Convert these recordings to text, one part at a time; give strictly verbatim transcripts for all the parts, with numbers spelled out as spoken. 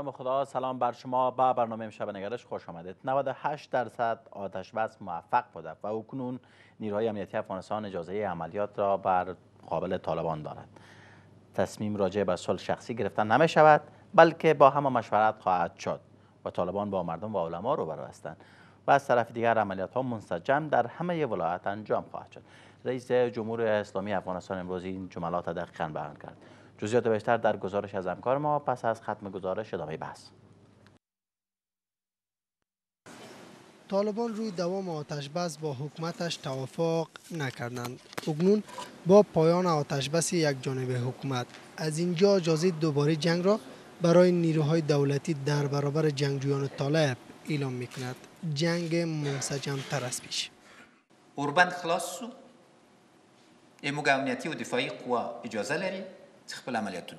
نام خدا، سلام بر شما. با برنامه امشب نگرش خوش آمدید. نود و هشت درصد آتش بس موفق بوده و اکنون نیروهای امنیتی افغانستان اجازه عملیات را بر مقابل طالبان دارد. تصمیم راجع به صلح شخصی گرفتن نمی شود، بلکه با هم مشورت خواهد شد و طالبان با مردم و علما روبرو هستند و از طرف دیگر عملیات ها منسجم در همه ولایات انجام خواهد شد. رئیس جمهور اسلامی افغانستان امروز این جملات دقیقاً بیان کرد. جزئیات بیشتر در گزارش از همکار ما پس از ختم گزارش ادامه بحث. طالبان روی دوام آتش بس با حکومتش توافق نکردند. اکنون با پایان آتش بس یک جانبه حکومت از اینجا اجازه دوباره جنگ را برای نیروهای دولتی در برابر جنگجویان طالب اعلام میکند. جنگ منسجم تر از پیش. اوربند خلاص شو. اموگ امنیتی و دفاعی قوا اجازه لري خپل عملیاتونه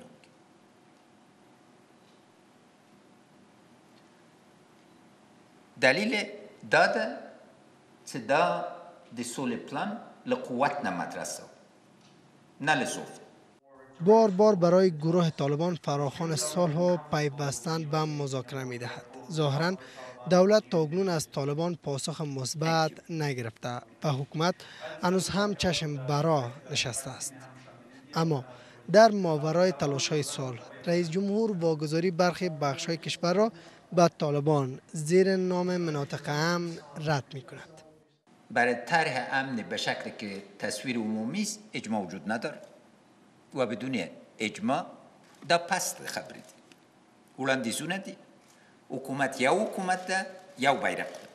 دلیل داده چې دا د سولې پلان له قوت نه مدرسه نه له ضعف. بار بار برای گروه طالبان فراخوان صلح و پیوستن به مذاکره می‌دهد. ظاهراً دولت تا اکنون از طالبان پاسخ مثبت نگرفته و حکومت هنوز هم چشم برا نشسته است. اما در ماورای تلاش‌های صلح رئیس جمهور واگذاری برخی بخش‌های کشور را به طالبان زیر نام مناطق امن رد می‌کند. برای طرح امن به شکلی که تصویر عمومی است اجماع وجود ندارد و بدون اجماع دا پست خبری دی وړاندیزونه دي. حکومت یا حکومت ده یا بیرق ده.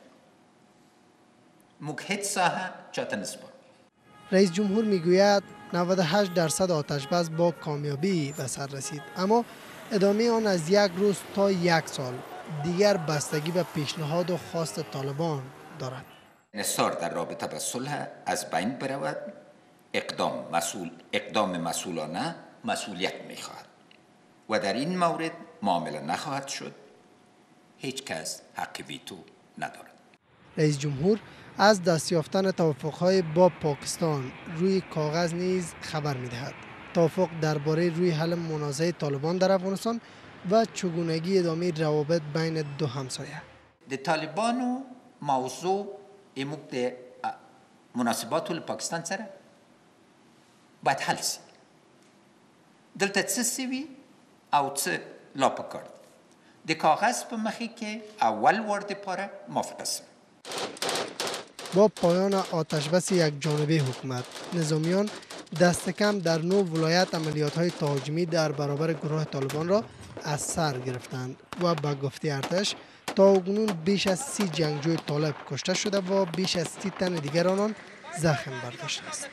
موږ هیڅ ساحه چاته نسپارو. رئیس جمهور میگوید نود و هشت درصد آتش بس با کامیابی به سر رسید، اما ادامه آن از یک روز تا یک سال دیگر بستگی به پیشنهاد و خواست طالبان دارد. انحصار در رابطه با صلح از بین برود. اقدام مسئول اقدام مسئولانه مسئولیت میخواهد و در این مورد معامله نخواهد شد. هیچ کس حق ویتو ندارد. رئیس جمهور از دست یافتن توافق‌های با پاکستان روی کاغذ نیز خبر می‌دهد. توافق درباره روی حل منازعه طالبان در افغانستان و چگونگی ادامه روابط بین دو همسایه. د طالبانو موضوع اموږ د مناسباتو له پاکستان سره باید حل سي. دلته څه سوي او څه لا پکار دي. د کاغذ په مخې کې اول وار دپاره موافقه سوي. با پایان آتش بس یک جانبه حکومت، نظامیان دست کم در نو ولایت عملیات‌های تهاجمی در برابر گروه طالبان را از سر گرفتند و به گفته ارتش تا اکنون بیش از سی جنگجوی طالب کشته شده و بیش از سی تن دیگر آنان زخم برداشته است.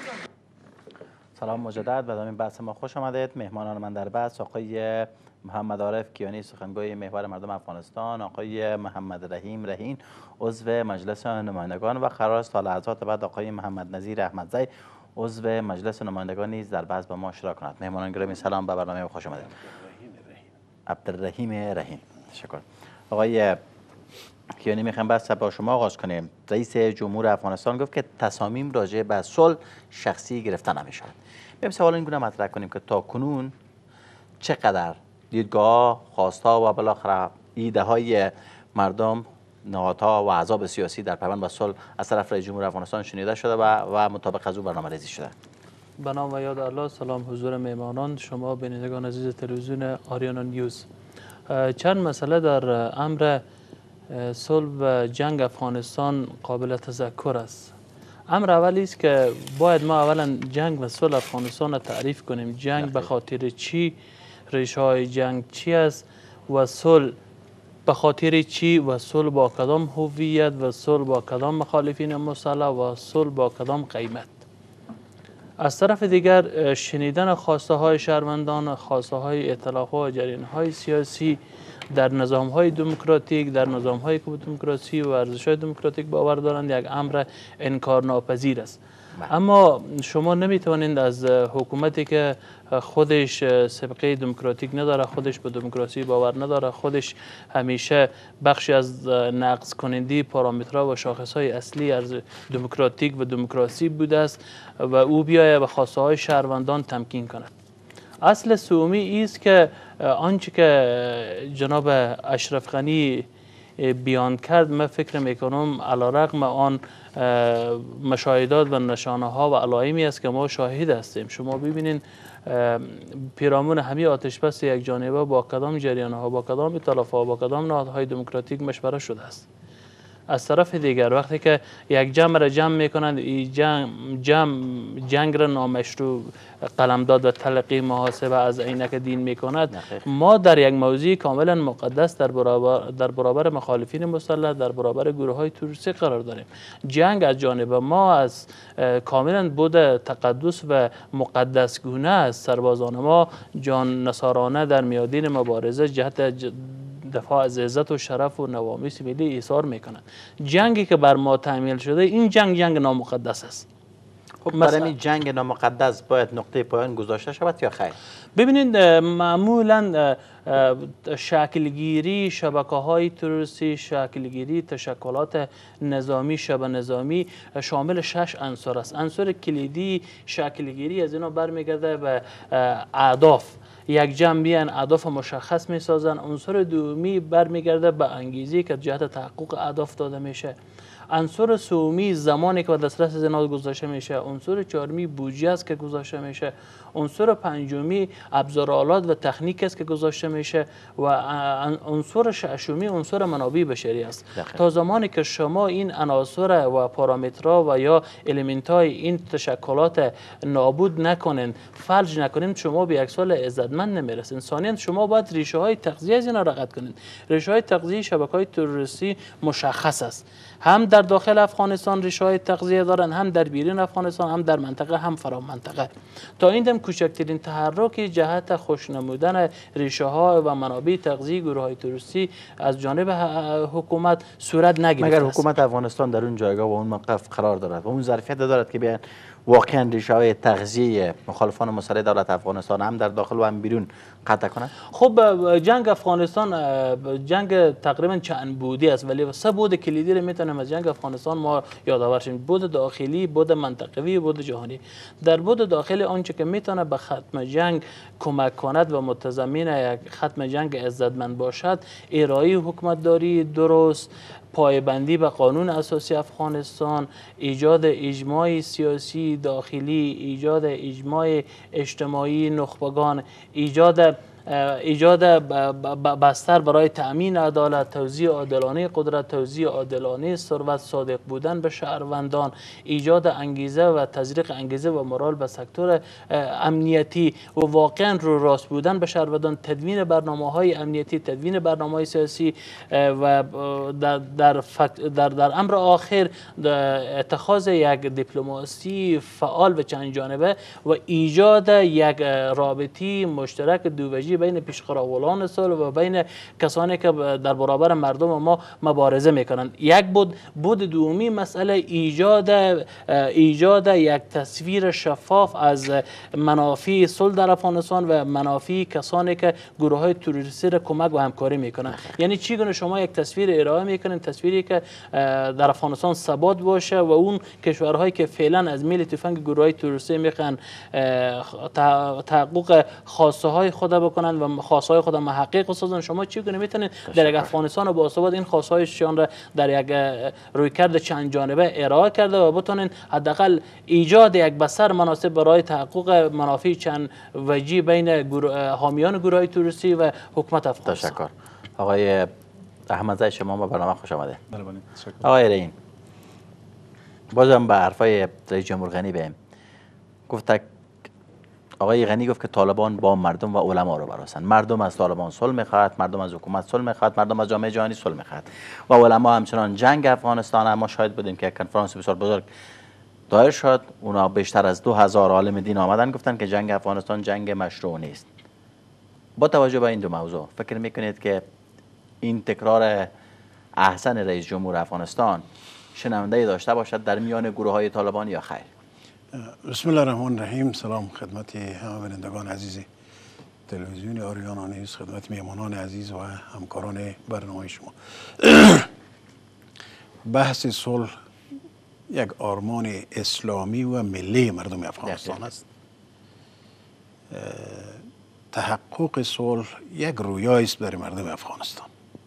سلام مجدد و ادامه بحث ما خوش آمدید. مهمانان من در بحث آقای محمد عارف کیانی سخنگوی محور مردم افغانستان، آقای محمد رحیم رهین عضو مجلس نمایندگان و قرار است تا لحظات بعد آقای محمد نظیر احمدزی عضو مجلس نمایندگان نیز در بحث با ما اشتراک کند. مهمانان گرامی سلام به برنامه خوش آمدید. عبدالرحیم رهین تشکر. آقای کیانی میخوام بحث با شما آغاز کنیم. رئیس جمهور افغانستان گفت که تصامیم راجع به صلح شخصی گرفته نمیشود. بریم سوال این گونه مطرح کنیم که تا کنون چقدر دیدگاه، خواستها و بالاخره ایده های مردم، نهادها و احزاب سیاسی در پیوند به صلح از طرف رئیس جمهور افغانستان شنیده شده و و مطابق از او برنامه‌ریزی شده. به نام و یاد الله. سلام حضور مهمانان، شما بینندگان عزیز تلویزیون آریانا نیوز. چند مسئله در امر صلح و جنگ افغانستان قابل تذکر است. امر اولی است که باید ما اولا جنگ و صلح افغانستان را تعریف کنیم. جنگ به خاطر چی، ریشه های جنگ چی است و صلح به خاطر چی و صلح با کدام هویت و صلح با کدام مخالفین مسلح و صلح با کدام قیمت. از طرف دیگر شنیدن خواسته های شهروندان، خواسته های ائتلاف ها و جریان های سیاسی در نظام های دموکراتیک، در نظام های دموکراسی و ارزش های دموکراتیک باور دارند یک امر انکار ناپذیر است. اما شما نمیتوانید از حکومتی که خودش سابقه دموکراتیک نداره، خودش به دموکراسی باور نداره، خودش همیشه بخشی از نقض کننده پارامترها و شاخصهای اصلی از دموکراتیک و دموکراسی بوده است و او بیاید به خواسته های شهروندان تمکین کند. اصل سومی است که آنچه که جناب اشرف غنی بیان کرد، من فکر میکنم علیرغم آن مشاهدات و نشانه ها و علائمی است که ما شاهد هستیم. شما ببینید پیرامون همه آتش بس یک جانبه با کدام جریان ها، با کدام ائتلاف ها، با کدام نهادهای دموکراتیک مشوره شده است. از طرف دیگر وقتی که یک جمع را جمع میکنند، این جمع, جمع جنگ را نامشروع قلمداد و تلقی محاسبه از عینک دین میکند، ما در یک موضوع کاملا مقدس در برابر در برابر مخالفین مسلح، در برابر گروه های تروریستی قرار داریم. جنگ از جانب ما از کاملا بود تقدس و مقدس گونه است. سربازان ما جان نثارانه در میادین مبارزه جهت دفاع از عزت و شرف و نوامیس ملی ایثار میکنند. جنگی که بر ما تعمیل شده، این جنگ جنگ نامقدس است. خب برای این جنگ نامقدس باید نقطه پایان گذاشته شود یا خیر؟ ببینید معمولا شکلگیری شبکه های تروریستی، شکلگیری تشکلات نظامی شبه نظامی شامل شش عنصر است. عنصر کلیدی شکلگیری از اینا برمیگرده به اهداف. یک جمع بیان اهداف مشخص می سازن. عنصر دومی برمیگرده به انگیزی که جهت تحقق اهداف داده میشه. عنصر سومی زمانی که به دسترس اینا گذاشته میشه. عنصر چهارمی بودجه است که گذاشته میشه. عنصر پنجمی ابزارآلات و تکنیک است که گذاشته میشه و عنصر ششمی عنصر منابع بشری است. دقیقا. تا زمانی که شما این عناصر و پارامترها و یا الیمنت‌های این تشکلات نابود نکنین، فلج نکنین، شما به یک سال عزتمند نمیرسین. ثانیاً شما باید ریشه های تغذیه از اینا را قطع کنین. ریشه های تغذیه شبکه‌های تروریستی مشخص است. هم در داخل افغانستان ریشه های تغذیه دارن، هم در بیرون افغانستان، هم در منطقه، هم فرا منطقه. تا این دم کوچکترین تحرکی جهت خوشنمودن ریشه ها و منابع تغذیه گروه های تروریستی از جانب حکومت صورت نگرفته است. مگر حکومت افغانستان در اون جایگاه و اون موقف قرار دارد و اون ظرفیت دارد که بیان واقعا ریشه های تغذیه مخالفان مسلح دولت افغانستان هم در داخل و هم بیرون قطع کنند؟ خب جنگ افغانستان جنگ تقریبا چند بودی است، ولی سه بود کلیدی رو میتونیم از جنگ افغانستان ما یادآور شیم: بود داخلی، بود منطقوی و بود جهانی. در بود داخلی آنچه که میتونه به ختم جنگ کمک کند و متضمن یک ختم جنگ عزتمند باشد، ارائه حکومتداری درست، پایبندی به قانون اساسی افغانستان، ایجاد اجماع سیاسی داخلی، ایجاد اجماع اجتماعی نخبگان، ایجاد ایجاد بستر برای تأمین عدالت، توزیع عادلانه قدرت، توزیع عادلانه ثروت، صادق بودن به شهروندان، ایجاد انگیزه و تزریق انگیزه و مورال به سکتور امنیتی و واقعا رو راست بودن به شهروندان، تدوین برنامه‌های امنیتی، تدوین برنامه‌های سیاسی و در در, در در امر آخر اتخاذ یک دیپلماسی فعال و چند جانبه و ایجاد یک رابطی مشترک دووجهی بین پیشقراولان صلح و بین کسانی که در برابر مردم ما مبارزه میکنند. یک بود بود دومی مسئله ایجاد ایجاد یک تصویر شفاف از منافع صلح در افغانستان و منافع کسانی که گروه های تروریستی را کمک و همکاری میکنند. یعنی چگونه شما یک تصویر ارائه میکنین، تصویری که در افغانستان ثبات باشه و اون کشورهایی که فعلا از میل تفنگ گروه های تروریستی میخوان تحقق خواسته های خود بکنن و خواسته های خود محقق بسازن، شما چگونه میتونید در یک افغانستان باثبات این خواسته هایشان را در یک رویکرد چند جانبه ارائه کرده و بتونین حداقل ایجاد یک بستر مناسب برای تحقق منافع چند وجهی بین حامیان گروه های تروریستی و حکومت افغانستان. تشکر. آقای احمدزی شما به برنامه خوش آمده. بله بله تشکر. آقای رئین، بازم به حرفای رئیس جمهور غنی بهم گفت. آقای غنی گفت که طالبان با مردم و علما رو براسن. مردم از طالبان صلح میخواد، مردم از حکومت صلح میخواد، مردم از جامعه جهانی صلح میخواد و علما همچنان. جنگ افغانستان هم ما شاهد بودیم که یک کنفرانس بسیار بزرگ دایر شد. اونا بیشتر از دو هزار عالم دین آمدن گفتن که جنگ افغانستان جنگ مشروع نیست. با توجه به این دو موضوع فکر میکنید که این تکرار احسن رئیس جمهور افغانستان شنونده داشته باشد در میان گروه های طالبان یا خیر؟ بسم الله الرحمن الرحیم. سلام خدمت همه بینندگان عزیز تلویزیون آریانا نیوز، خدمت میهمانان عزیز و همکاران برنامه شما. بحث صلح یک آرمان اسلامی و ملی مردم افغانستان است. تحقق صلح یک رویایی است برای مردم افغانستان.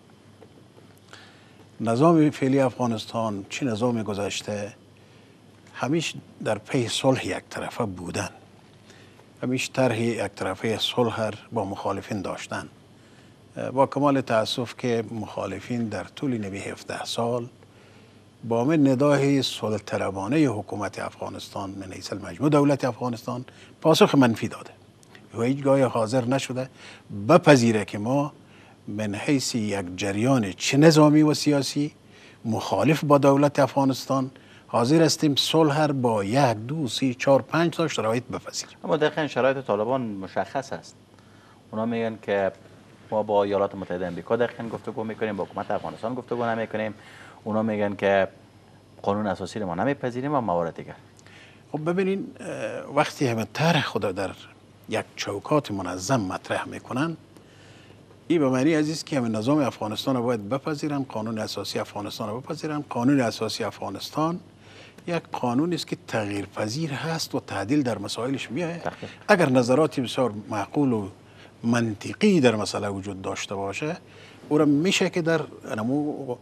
نظام فعلی افغانستان چه نظام گذشته همیشه در پی صلح یک طرفه بودن، همیشه طرح یک طرفه صلح با مخالفین داشتن. با کمال تاسف که مخالفین در طول نوی هفده سال با من ندای صلح طلبانه حکومت افغانستان من حیث المجموع دولت افغانستان پاسخ منفی داده و هیچگاه حاضر نشده بپذیره که ما من حیث یک جریان چه نظامی و سیاسی مخالف با دولت افغانستان حاضر هستیم صلح با یک دو سی چهار پنج تا شرایط بپذیریم. اما دقیقاً شرایط طالبان مشخص است. اونا میگن که ما با ایالات متحده آمریکا دقیقاً گفتگو میکنیم، با حکومت افغانستان گفتگو نمیکنیم. اونا میگن که قانون اساسی رو ما نمیپذیریم و موارد دیگر. خب ببینین وقتی همه طرح خدا در یک چوکات منظم مطرح میکنن، این به معنی عزیز که همه نظام افغانستان رو باید بپذیرن، قانون اساسی افغانستان رو بپذیرن. قانون اساسی افغانستان یک قانونی است که تغییر پذیر هست و تعدیل در مسائلش میآید. اگر نظراتی بسیار معقول و منطقی در مسئله وجود داشته باشه، او را میشه که در نمو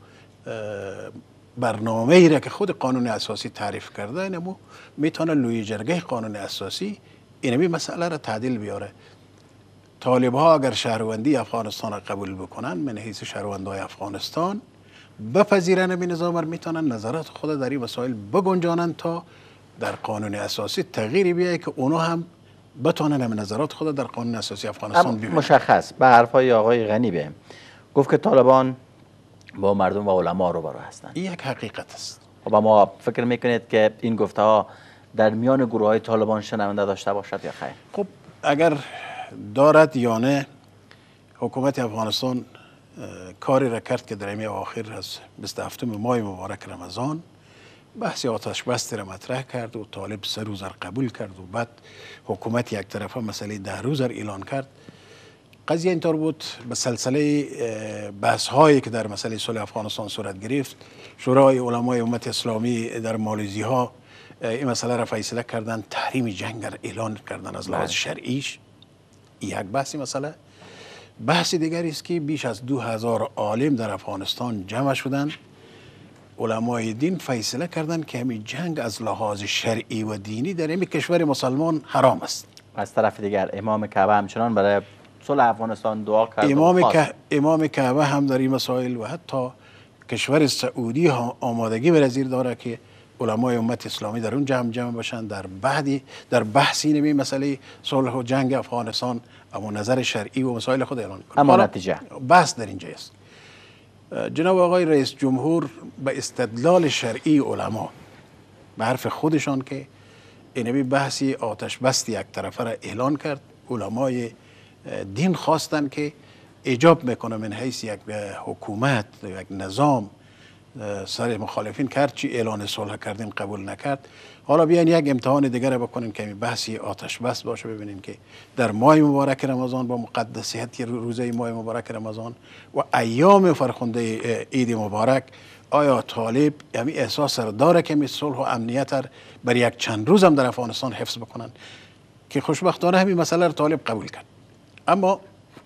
برنامه ای را که خود قانون اساسی تعریف کرده نمو میتونه لوی جرگه قانون اساسی اینمی مسئله را تعدیل بیاره. طالب ها اگر شهروندی افغانستان را قبول بکنن، من حیث شهروندای افغانستان بپذیرن این نظام را، میتونن نظرات خود در این مسائل بگنجانن تا در قانون اساسی تغییری بیاید که اونا هم بتونن هم نظرات خود در قانون اساسی افغانستان ببینن. مشخص به حرفای آقای غنی بیم گفت که طالبان با مردم و علما رو برو هستند. این یک حقیقت است. و ما فکر میکنید که این گفته ها در میان گروه های طالبان شنونده داشته باشد یا خیر؟ خب اگر دارد یا نه، حکومت افغانستان کاری را کرد که در این آخر از بیست و هفتم ماه مبارک رمضان بحث آتش بستی را مطرح کرد و طالب سه روز را قبول کرد و بعد حکومت یک طرفه مسئله ده روز را اعلان کرد. قضیه اینطور بود، به سلسله بحث هایی که در مسئله صلح افغانستان صورت گرفت، شورای علمای امت اسلامی در مالزی ها این مسئله را فیصله کردن، تحریم جنگ را اعلان کردن از لحاظ شرعیش. یک بحثی مسئله. بحث دیگری است که بیش از دو هزار عالم در افغانستان جمع شدند، علمای دین فیصله کردند که همین جنگ از لحاظ شرعی و دینی در این کشور مسلمان حرام است. از طرف دیگر امام کعبه همچنان برای صلح افغانستان دعا کرد. امام که امام کعبه هم در این مسائل و حتی کشور سعودی هم آمادگی به نظیر داره که علمای امت اسلامی در اون جمع جمع باشند در بعدی در بحثی نمی مسئله صلح و جنگ افغانستان اما نظر شرعی و مسائل خود اعلان کنند. اما نتیجه بحث در اینجا است. جناب آقای رئیس جمهور به استدلال شرعی علما به حرف خودشان که اینمی بحثی آتش بست یک طرفه را اعلان کرد، علمای دین خواستن که ایجاب میکنه من حیث یک حکومت یک نظام سر مخالفین کرد چی اعلان صلح کردیم قبول نکرد. حالا بیاین یک امتحان دیگر بکنیم که بحثی آتش بس باشه، ببینیم که در ماه مبارک رمضان با مقدسیت روزه ماه مبارک رمضان و ایام فرخنده عید مبارک آیا طالب یعنی احساس داره که می صلح و امنیت بر یک چند روز هم در افغانستان حفظ بکنن، که خوشبختانه همین مسئله رو طالب قبول کرد. اما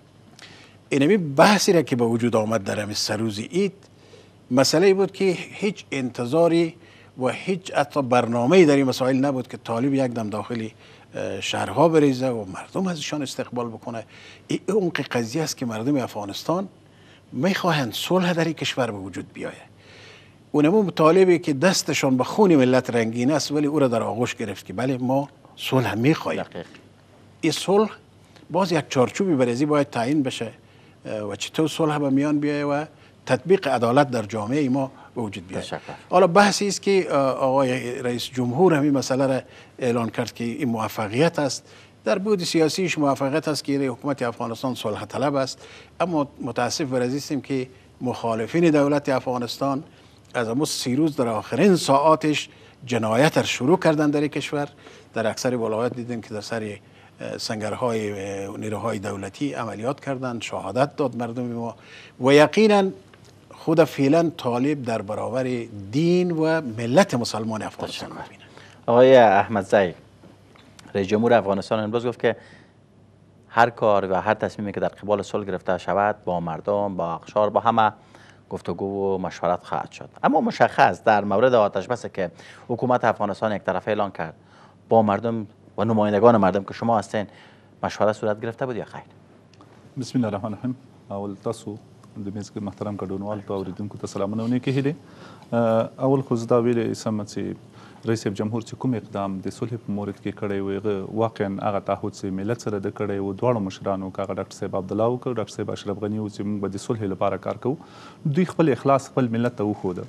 اینمی بحثی را که به وجود آمد در همین سه روز عید مسئله بود که هیچ انتظاری و هیچ حتی برنامه‌ای در این مسائل نبود که طالب یک دم داخل شهرها بریزه و مردم ازشان استقبال بکنه. این اون قضیه است که مردم افغانستان میخواهند صلح در این کشور به وجود بیاید. اونمون طالبی که دستشان به خون ملت رنگین است ولی او را در آغوش گرفت که بله ما صلح میخواهیم. این صلح باز یک چارچوبی برای باید تعیین بشه و چطور صلح به میان بیاید و تطبیق عدالت در جامعه ما به وجود بیاید. حالا بحثی است که آقای رئیس جمهور همین مسئله را اعلان کرد که این موفقیت است، در بود سیاسیش موفقیت است که حکومت افغانستان صلح طلب است، اما متاسف و رزیستیم که مخالفین دولت افغانستان از امروز سی روز در آخرین ساعاتش جنایت را شروع کردن در این کشور. در اکثر ولایات دیدیم که در سر سنگرهای نیروهای دولتی عملیات کردند، شهادت داد مردم ما و یقینا خود فعلا طالب در برابر دین و ملت مسلمان افغانستان می‌بینه. آقای احمدزی رئیس جمهور افغانستان امروز گفت که هر کار و هر تصمیمی که در قبال صلح گرفته شود با مردم، با اقشار، با همه گفتگو و مشورت خواهد شد. اما مشخص در مورد آتش بسی که حکومت افغانستان یک طرفه اعلان کرد با مردم و نمایندگان مردم که شما هستین مشورت صورت گرفته بود یا خیر؟ بسم الله الرحمن الرحیم. اول تاسو د میز محترم ګډونوال ته اوریدونکو ته سلامونه ونه کې هیله. اول خو زه دا ویلې سم چې رئیس جمهور چې کوم اقدام د صلح په مورد کې کړی و هغه واقعا هغه تعهد چې ملت سره د کړی و دواړو مشرانو که هغه ډاکټر صاحب عبدالله او ډاکټر صاحب اشرف غني و چې موږ به د صلح لپاره کار کوو، دوی خپل اخلاص خپل ملت ته وښوده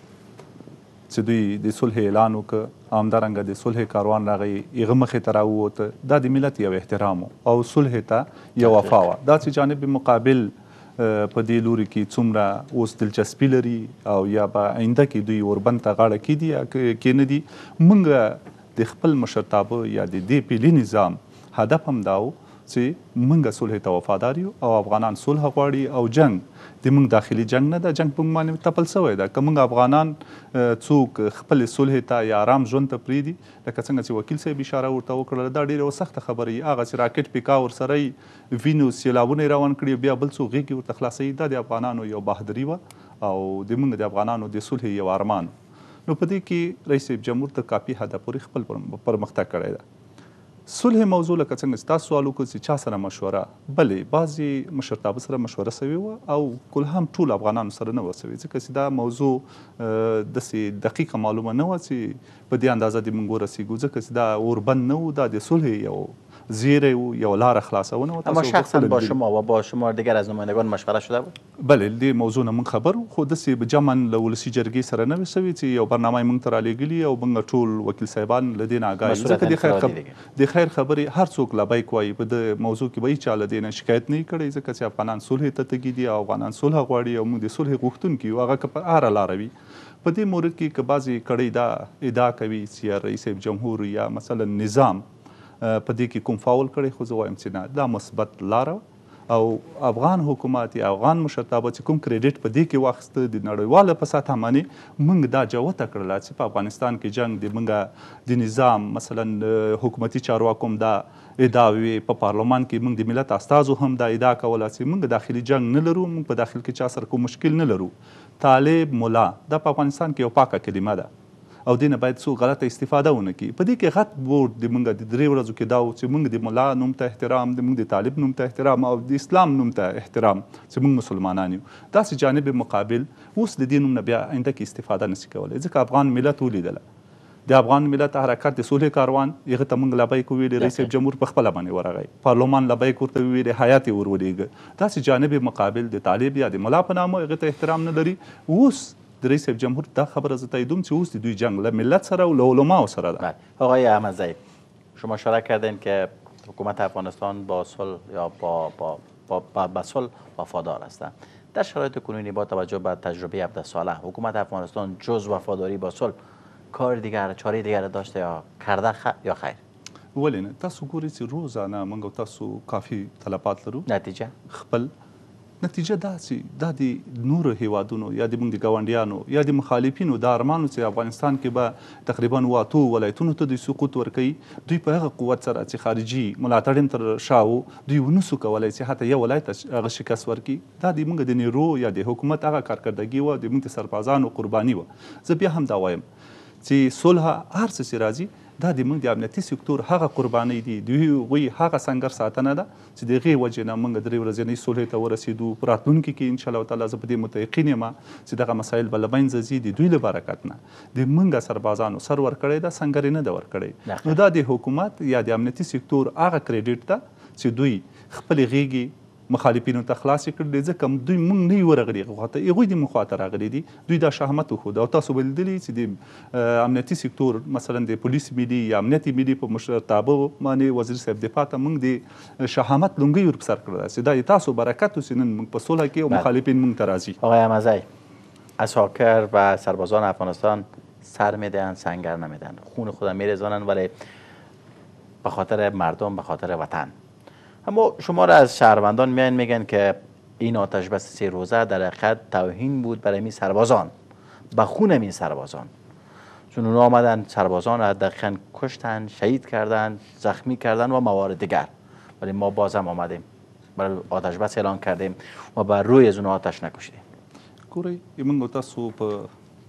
چې دوی د صلح اعلان وکړ، همدارنګه د صلح کاروان راغی هغه مخې ته راووته. دا د ملت یو احترام او صلح ته یو وفا وه. دا چې جانب مقابل په دې لوري کې څومره اوس دلچسپي لري او یا به آینده کې دوی اوربند ته غاړه کیدي یا کې نه دي، موږ د خپل مشرتابه یا د دې پیلي نظام هدف هم دا و چې موږ صلح ته وفادار یو او افغانان صلح غواړي او جنگ د موږ داخلي جنگ نه ده، جنگ په موږ باندې تپل شوی ده. که موږ افغانان څوک خپل صلح ته یا آرام ژوند ته پرېږدي، لکه څنګه چې وکیل صاحب اشاره ورته وکړله، دا ډېره سخته خبره وي. هغه چې راکټ پیکا ورسره یي، وینو سیلابونه یې روان کړي، بیا بل څوک غېږې ورته خلاصوي، دا د افغانانو یو بهادري وه او د موږ د افغانانو د صلح یو ارمان. نو په دې کې رئیس جمهور تر کافي حده پورې خپل پرمختګ کړی ده. صلح موضوع لکه څنګه چې تاسو سوال وکړو چې چا سره مشوره، بلې بعضې مشرتابه سره مشوره سوې وه او کل هم ټول افغانانو سره نه وه سوې، ځکه چې دا موضوع داسې دقیقه معلومه نه وه چې په دې اندازه دې موږ ورسېږو، ځکه چې دا اوربند نه و، دا د صلح یو زیری و، یو لاره خلاصونه و. اما شخصا با شما و با شما دیگر از نمایندگان مشوره شده بود؟ بله، دې موضوع نه موږ خبر وو، خو داسې به جمعا له ولسي جرګې سره نه وي سوي چې یو برنامه یې موږ ته رالیږلي او موږ ټول وکیل صاحبان له دې نه آګاه یو، ځکه د خیر خبرې د خیر خبرې هر څوک لبیک وایي. په د موضوع کې به هېچا له دې نه شکایت نه وي کړی، ځکه چې افغانان صلح ته تږي دي او افغانان صلح غواړي او موږ د صلح غوښتونکي یو، هغه که په هره لاره وي. په دې مورد کې که بعضې کړۍ دا ادعا کوي چې رئیس جمهور یا مثلا نظام په دې کې کوم فاول کړی، خو زه وایم چې نه، دا مثبت لاره او افغان حکومت یا افغان مشرتابه چې کوم کریډیټ په دې کې واخیسته د نړیواله په سطح باندې موږ دا جوته کړله چې په افغانستان کې جنګ د موږ د نظام مثلا حکومتي چارواکو هم دا ادعا وي، په پارلمان کې موږ د ملت استازو هم دا ادعا کوله چې موږ داخلي جنگ نه لرو، موږ په داخل کې چا سره کوم مشکل نه لرو. طالب ملا دا په افغانستان کې یو پاکه کلمه ده او دې نه باید څوک غلطه استفاده ونه کړي. په دې کې غټ بورډ د موږ د درې ورځو کې دا و چې موږ د ملا نوم ته احترام، د موږ د طالب نوم ته احترام او د اسلام نوم ته احترام چې موږ مسلمانان یو. داسې جانب مقابل اوس د دې نوم نه بیا آینده کې استفاده نشي کولی، ځکه افغان ملت ولیدله، د افغان ملت حرکت د صلح کاروان هغه ته موږ لبیک وویلې، رئیس جمهور په خپله باندې ورغی، پارلمان لبیک ورته وویلې، هیات یې ورولېږه. داسې جانب مقابل د طالب یا د ملا په نامه هغه ته احترام نه لري. اوس د رئیس جمهور دا خبر زه تاییدوم چې اوس د دوی جنگ له ملت سره و له علماو سره ده. آقای احمدزی، شما اشاره کردین که حکومت افغانستان با صلح یا با با با, با, با صلح وفادار هستند. در شرایط کنونی با توجه به تجربه هفده ساله حکومت افغانستان جز وفاداری با صلح کار دیگر چاره دیگر داشته یا کرده خ... یا خیر؟ ولې نه، تاسو ګورئ چې روزانه موږ تاسو کافي طلبات لرو. نتیجه خپل نتیجه دا چې دا د نورو هیوادونو یا د موږ د ګاونډیانو یا د مخالفینو د ارمانو چې افغانستان کې به تقریبا اووه اتو ولایتونو ته دوی سقوط ورکوي، دوی په هغه قوت سره چې خارجي ملاتړ یې تر شا و، دوی ونسو کولی چې حتی یو ولایت هغه شکست ورکړي. دا د موږ د نیرو یا د حکومت هغه کارکردګي وه، د موږ د سربازانو قرباني وه. زه بیا هم دا وایم چې صلح هر څه چې راځي دا د موږ د امنیتي سکتور هغه قربانۍ دي، د هغوی هغه سنګر ساتنه ده چې د هغې وجې نه موږ درې ورځنۍ صلح ته ورسېدو. په راتلونکي کې انشاءالله تعالی زه په دې متیقن یم چې دغه مسایل به له منځه ځي. د دوی له برکت نه د موږ سربازانو سر ورکړی ده، سنګر یې نه ده ورکړی. نو دا د حکومت یا د امنیتي سکتور هغه کریډیټ ده چې دوی خپلې غېږې مخالفینو ته خلاصې کړي، ځکه دوی موږ نه یو ورغلي هغې خواته، هغوی د موږ خواته راغلي دي. دوی دا شهامت وښود او تاسو به لیدلي چې د امنیتي سکتور مثلا د پولیس ملي یا امنیتي ملي په مشرتابه باندې وزیر صاحب دفاع ته موږ د شهامت لونګۍ ور په سر کړله چې دا د تاسو برکت و چې نن موږ په صلح کې او مخالفین موږ ته راځي. آقای احمدزی، عساکر و سربازان افغانستان سر میدهند، سنگر نمیدن، خون خود میریزانند، ولی به خاطر مردم، به خاطر وطن. اما شما را از شهروندان میان میگن که این آتش بس سه روزه در حقیقت توهین بود برای این سربازان، به خون این سربازان، چون اونا آمدن سربازان را دقیقا کشتن، شهید کردن، زخمی کردن و موارد دیگر، ولی ما بازم آمدیم برای آتش بس اعلان کردیم و بر روی از اون آتش نکشیدیم. ګورئ موږ تاسو په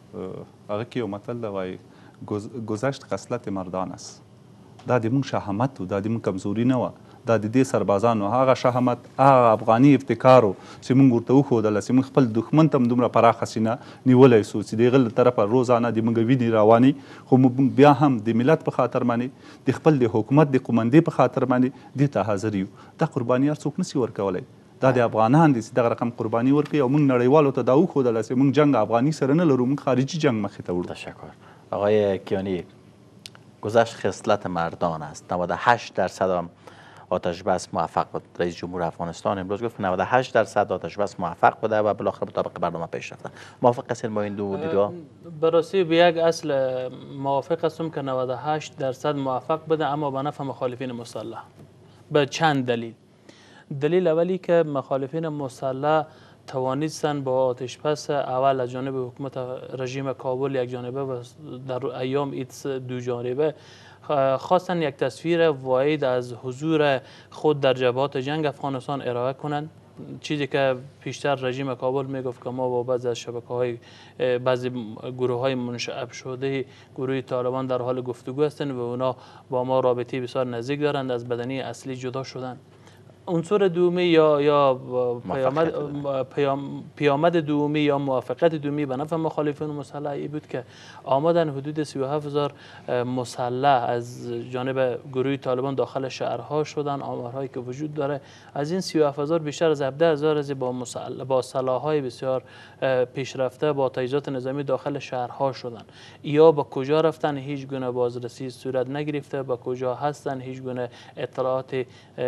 هغه کې یو متل دی وایي گذشت خصلت مردان است. دا د موږ شهامت و، دا د موږ کمزوري نه وه، دا د دې سربازانو هغه شهامت، هغه افغاني ابتکار و چې موږ ورته وښودله چې موږ خپل دښمن ته هم دومره پراخه سینه نیولی سو چې د هغه له طرفه روزانه د موږ وینې روانې، خو موږ بیا هم د ملت په خاطر باندې د خپل د حکومت د قومندې په خاطر باندې دې ته حاضر یو. دا قرباني هر څوک نسي ورکولی. دا د افغانان دي چې دغه رقم قرباني ورکوي او موږ نړیوالو ته دا وښودله چې موږ جنگ افغاني سره نه لرو، موږ خارجي جنگ مخې ته وړو. تشکر. آقای کیانی، گذشت خصلت مردان است. نود و هشت درصد هم آتش بس موفق بود. رئیس جمهور افغانستان امروز گفت نود و هشت درصد آتش بس موفق بوده و بالاخره مطابق برنامه پیش رفته. موافق هستین با این دو دیدگاه؟ براستی به یک اصل موافق هستم که نود و هشت درصد موفق بوده، اما به نفع مخالفین مسلح. به چند دلیل. دلیل اولی که مخالفین مسلح توانستن با آتش بس اول از جانب حکومت رژیم کابل یک جانبه و در ایام ایدز دو جانبه خواستن یک تصویر واحد از حضور خود در جبهات جنگ افغانستان ارائه کنند، چیزی که پیشتر رژیم کابل میگفت که ما با بعضی از شبکه های بعضی گروه های منشعب شده گروه طالبان در حال گفتگو هستند و اونا با ما رابطه بسیار نزدیک دارند، از بدنی اصلی جدا شدند. عنصر دومی یا یا پیامد پیام پیامد دومی یا موافقت دومی به نفع مخالفین مسلح ای بود که آمدن حدود سی و هفت هزار مسلح از جانب گروه طالبان داخل شهرها شدن. آمارهایی که وجود داره از این سی و هفت هزار بیشتر از هفده هزار از با مسلح با سلاح‌های بسیار پیشرفته با تجهیزات نظامی داخل شهرها شدن. یا با کجا رفتن هیچ گونه بازرسی صورت نگرفته، با کجا هستن هیچ گونه اطلاعات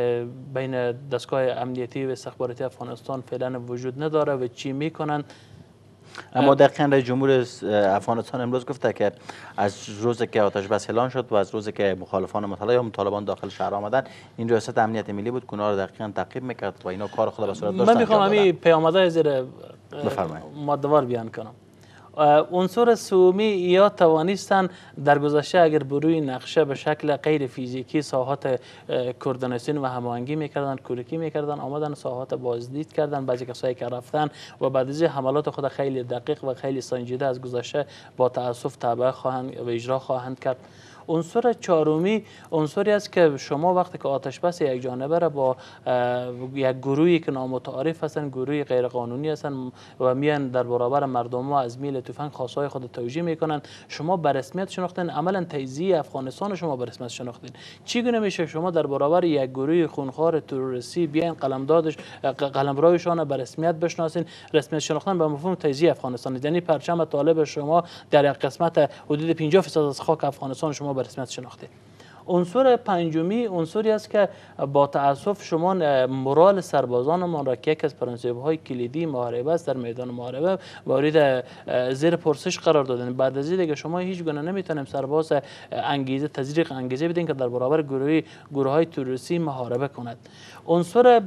بین دستگاه امنیتی و استخباراتی افغانستان فعلا وجود نداره و چی میکنن. اما دقیقاً رئیس جمهور افغانستان امروز گفته که از روزی که آتش بس اعلان شد و از روزی که مخالفان مطلع یا طالبان داخل شهر آمدن، این ریاست امنیت ملی بود که اونها رو دقیقاً تعقیب میکرد و اینا کار خود به صورت داشتن. من میخوام همین پیامدهای زیر ماده‌وار بیان کنم. عنصر سومی یا توانستن در گذشته اگر بروی نقشه به شکل غیر فیزیکی ساحات کوردیناسیون و هماهنگی میکردن، کودکی میکردن، آمدن ساحات بازدید کردن. بعضی کسایی که رفتن و بعد از حملات خود خیلی دقیق و خیلی سنجیده از گذشته با تاسف تابع خواهند و اجرا خواهند کرد. عنصر چهارمی عنصری است که شما وقتی که آتش بس یک جانبه را با یک گروهی که نامتعارف هستند، گروهی غیر قانونی هستند و میان در برابر مردم ها از میل تفنگ خواستهای خود توجیه میکنند، شما به رسمیت شناختین، عملا تجزیه افغانستان شما به رسمیت شناختین. چگونه میشه شما در برابر یک گروه خونخوار تروریستی بیاین قلمدادش قلمروشان به رسمیت بشناسین؟ رسمیت شناختن به مفهوم تجزیه افغانستان، یعنی پرچم طالب شما در یک قسمت حدود پنجاه درصد از خاک افغانستان شما به رسمیت شناخته. عنصر پنجمی عنصری است که با تاسف شما مورال سربازانمان را که یک از پرنسپ‌های کلیدی محاربه است در میدان محاربه مورد زیر پرسش قرار دادن. بعد از این دیگه شما هیچ گونه نمیتونیم سرباز انگیزه تزریق انگیزه بدین که در برابر گروه گروه‌های تروریستی محاربه کند. عنصر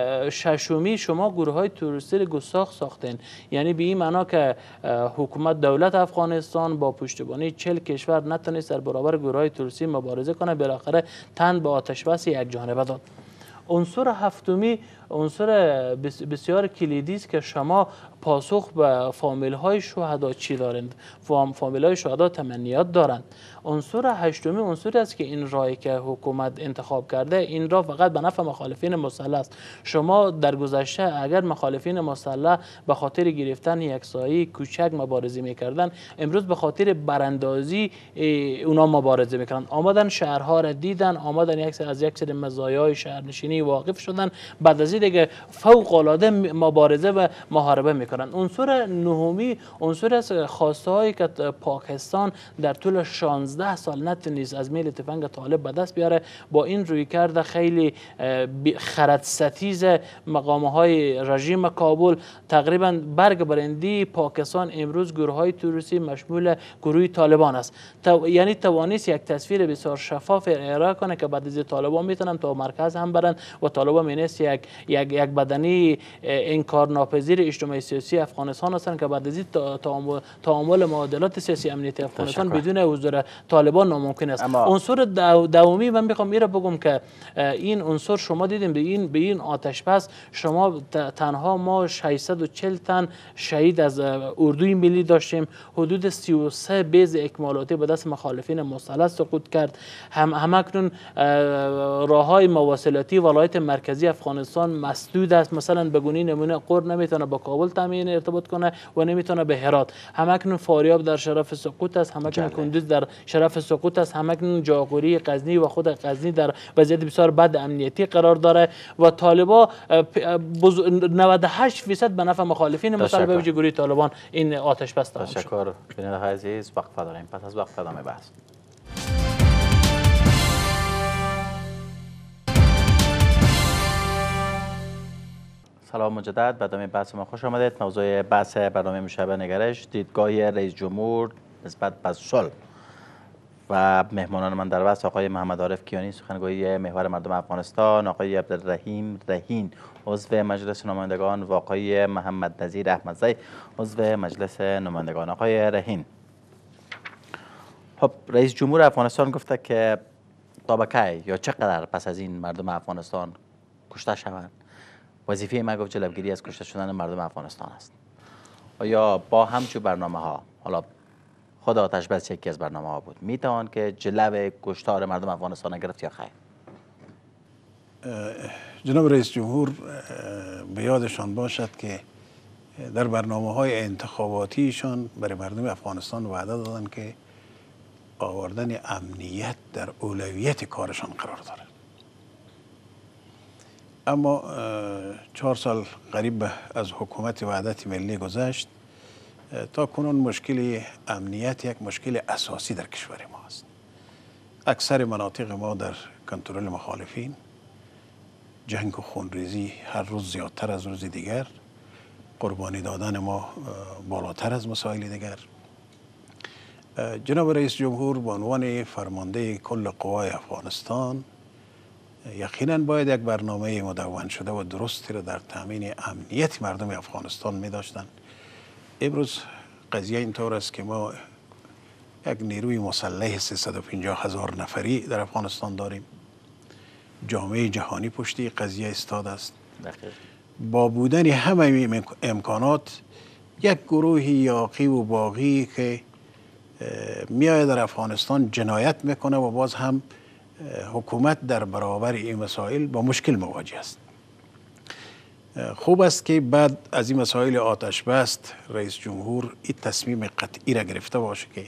ششمی شما گروه‌های تروریستی را گستاخ ساختین، یعنی به این معنا که حکومت دولت افغانستان با پشتیبانی چهل کشور نتونست در برابر گروه‌های تروریستی مبارزه کنه، بالاخره تن به آتش بس یک جانبه داد. عنصر هفتمی عنصر بسیار کلیدی است که شما پاسخ به فامیل های شهدا چی دارند؟ فامیل های شهدا تمنیات دارند. عنصر هشتمی عنصری است که این راهی که حکومت انتخاب کرده این راه فقط به نفع مخالفین مسلح است. شما در گذشته اگر مخالفین مسلح به خاطر گرفتن یک سایه کوچک مبارزه میکردن، امروز به خاطر براندازی اونا مبارزه میکنن. آمدن شهرها را دیدن، آمدن یک از یک سری مزایای شهرنشینی واقف شدن، بعد از دیگه فوق العاده مبارزه و محاربه میکنن. عنصر نهمی عنصر است خواسته هایی که پاکستان در طول شانزده سال نتونست از میل تفنگ طالب به دست بیاره. با این رویکرد خیلی خردستیز مقامه های رژیم کابل تقریبا برگ برندی پاکستان امروز گروه های تروریستی مشمول گروه طالبان است. تو یعنی توانست یک تصویر بسیار شفاف ارائه کنه که بعد از طالبان میتونن تا مرکز هم برن و طالبان مینست یک یک یک بدنی انکار ناپذیر اجتماعی سیاسی افغانستان هستند که بعد از این تعامل تعامل معادلات سیاسی امنیتی افغانستان بدون حضور طالبان ناممکن است. عنصر دومی من میخوام میره بگم که این عنصر شما دیدیم به این به این آتش بس شما تنها ما ششصد و چهل تن شهید از اردوی ملی داشتیم، حدود سی و سه بیض اکمالاتی به دست مخالفین مسلح سقوط کرد. هم همکنون راههای مواصلاتی ولایت مرکزی افغانستان مسدود است، مثلا بگونی نمونه قرد نمیتونه با کابل تامین ارتباط کنه و نمیتونه به هرات. همکنون فاریاب در شرف سقوط است، همکنون کندوز در شرف سقوط است، همکنون جاغوری غزنی و خود غزنی در وضعیت بسیار بد امنیتی قرار داره و طالبا نود و هشت درصد به نفع مخالفین مطالبه ویژگوری طالبان این آتش بس تمام شد. تشکر بیننده عزیز، وقفه داریم، پس از وقفه ادامه بحث. سلام مجدد، به ادامه بحث ما خوش آمدید. موضوع بحث برنامه امشب نگرش دیدگاه رئیس جمهور نسبت به صلح و مهمانان من در بحث آقای محمد عارف کیانی سخنگوی محور مردم افغانستان، آقای عبدالرحیم رهین عضو مجلس نمایندگان و آقای محمد نظیر احمدزی عضو مجلس نمایندگان. آقای رهین، خب رئیس جمهور افغانستان گفته که تا به کی یا چقدر پس از این مردم افغانستان کشته شوند؟ وظیفه ما گفت جلوگیری از کشته شدن مردم افغانستان است. آیا با همچون برنامه ها، حالا خود آتش بس یکی از برنامه ها بود، می توان که جلو کشتار مردم افغانستان گرفت یا خیر؟ جناب رئیس جمهور به یادشان باشد که در برنامه های انتخاباتیشان برای مردم افغانستان وعده دادن که آوردن امنیت در اولویت کارشان قرار داره. اما چهار سال قریب از حکومت وحدت ملی گذشت، تا کنون مشکل امنیت یک مشکل اساسی در کشور ما است. اکثر مناطق ما در کنترل مخالفین، جنگ و خونریزی هر روز زیادتر از روز دیگر، قربانی دادن ما بالاتر از مسائل دیگر. جناب رئیس جمهور به عنوان فرمانده کل قوای افغانستان یقینا باید یک برنامه مدون شده و درستی را در تامین امنیت مردم افغانستان می داشتند. امروز قضیه اینطور است که ما یک نیروی مسلح سیصد و پنجاه هزار نفری در افغانستان داریم. جامعه جهانی پشتی قضیه ایستاده است. با بودن همه امکانات یک گروه یاغی و باغی که میآید در افغانستان جنایت میکنه و باز هم حکومت در برابر این مسائل با مشکل مواجه است. خوب است که بعد از این مسائل آتش بست رئیس جمهور این تصمیم قطعی را گرفته باشه که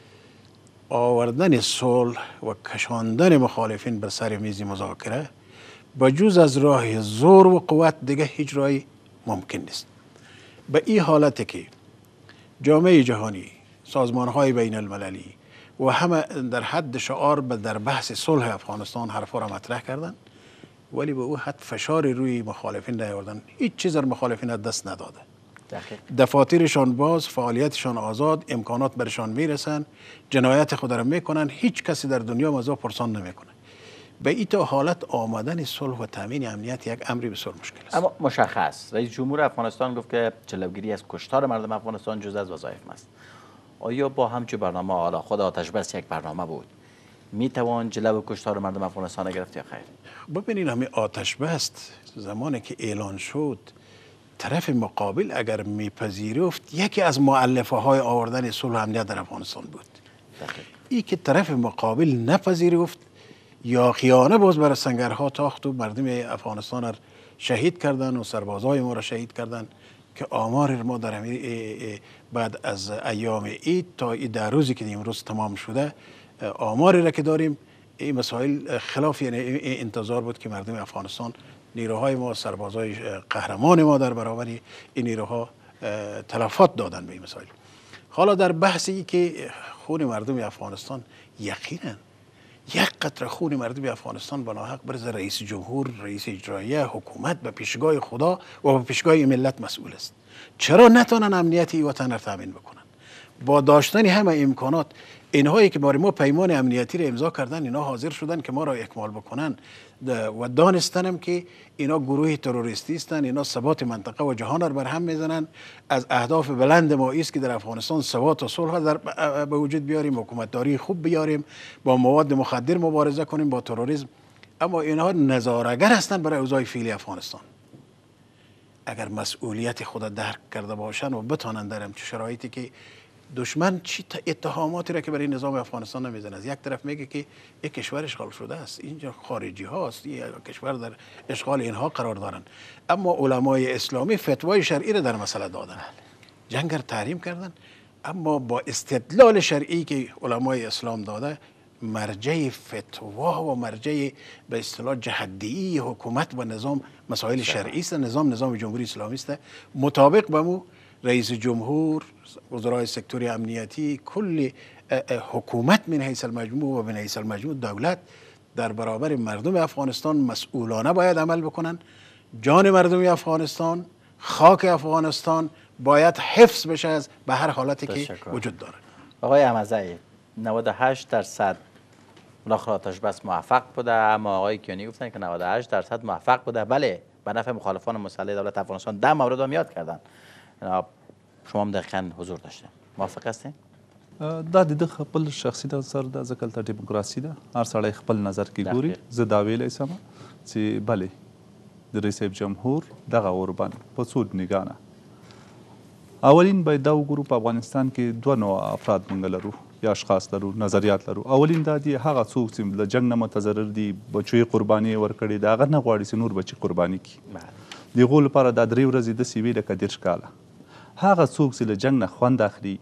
آوردن صلح و کشاندن مخالفین بر سر میز مذاکره بجز از راه زور و قوت دیگه هیچ راهی ممکن نیست. به این حالت که جامعه جهانی، سازمان‌های بین المللی و همه در حد شعار در بحث صلح افغانستان حرفا را مطرح کردن، ولی به او حد فشار روی مخالفین نیاوردن. هیچ چیز در مخالفین دست نداده. دفاترشان باز، فعالیتشان آزاد، امکانات برشان میرسن، جنایت خود را میکنن، هیچ کسی در دنیا مزا پرسان نمیکنه. به این تا حالت آمدن صلح و تامین امنیت یک امری بسیار مشکل است. اما مشخص رئیس جمهور افغانستان گفت که جلوگیری از کشتار مردم افغانستان جزء از وظایف است. آیا با همچون برنامه، حالا خود آتش بس یک برنامه بود، می توان جلو کشتار مردم افغانستان گرفت یا خیر؟ ببینید همین آتش بس زمانی که اعلان شد، طرف مقابل اگر میپذیرفت یکی از مؤلفه های آوردن صلح و امنیت در افغانستان بود. ای که طرف مقابل نپذیرفت یا خیانه باز بر سنگرها تاخت و مردم افغانستان را شهید کردن و سربازای ما را شهید کردن که آمار ما در بعد از ایام عید تا این در روزی که امروز تمام شده آماری را که داریم، این مسائل خلاف یعنی انتظار بود که مردم افغانستان، نیروهای ما، سربازای قهرمان ما در برابر این نیروها تلفات دادن به این مسائل. حالا در بحثی که خون مردم افغانستان، یقینا یک قطره خون مردم افغانستان بناحق برز رئیس جمهور، رئیس اجراییه، حکومت به پیشگاه خدا و به پیشگاه ملت مسئول است. چرا نتونن امنیت این وطن را تامین بکنن؟ با داشتن همه امکانات اینهایی که برای ما پیمان امنیتی را امضا کردن اینا حاضر شدن که ما را اکمال بکنن و دانستنم که اینا گروه تروریستی هستند، اینا ثبات منطقه و جهان را بر هم میزنن. از اهداف بلند ما است که در افغانستان ثبات و صلح در به وجود بیاریم، حکومتداری خوب بیاریم، با مواد مخدر مبارزه کنیم، با تروریسم. اما اینها نظاره‌گر هستند برای اوضاع فعلی افغانستان. اگر مسئولیت خود درک کرده باشند و بتانند در همچین شرایطی که دشمن چی اتهاماتی را که برای نظام افغانستان نمیزنه، از یک طرف میگه که یک کشور اشغال شده است، اینجا خارجی هاست، یک کشور در اشغال اینها قرار دارند، اما علمای اسلامی فتوای شرعی را در مسئله دادن، جنگ را تحریم کردن، اما با استدلال شرعی که علمای اسلام داده مرجع فتوا و مرجع به اصطلاح جهدی حکومت و نظام مسائل شرعی است. نظام نظام جمهوری اسلامی است. مطابق به مو رئیس جمهور، وزرای سکتور امنیتی، کل حکومت من حیث المجموع و من حیث المجموع دولت در برابر مردم افغانستان مسئولانه باید عمل بکنن. جان مردم افغانستان، خاک افغانستان باید حفظ بشه از به هر حالتی که وجود داره. آقای احمدزی، نود و هشت درصد بالاخره آتش بس موفق بوده، اما آقای کیانی گفتن که نود و هشت درصد موفق بوده. بله، به نفع مخالفان مسلح دولت افغانستان ده مورد هم یاد کردن. شما هم دقیقاً حضور داشته، موافق هستین؟ دا د ده خپل شخصي نظر ده، ځکه هلته ډیموکراسي ده، هر سړی خپل نظر کې ګوري. زه دا ویلی سم چې بلې د رئیس صاحب جمهور دغه اوربند په څو نګاه نه اولین باید دا وګورو په افغانستان کې دوه نوع افراد موږ لرو یا اشخاص لرو، نظریات لرو. اولین دا دي هغه څوک چې له جنګ نه متضرر دي، بچو یې قرباني ورکړې ده، هغه نه غواړي چې نور بچي قرباني کړي. د هغو لپاره دا درې ورځې داسې وي لکه دېرش کاله. هغه څوک چې له جنګ نه خوند اخلي،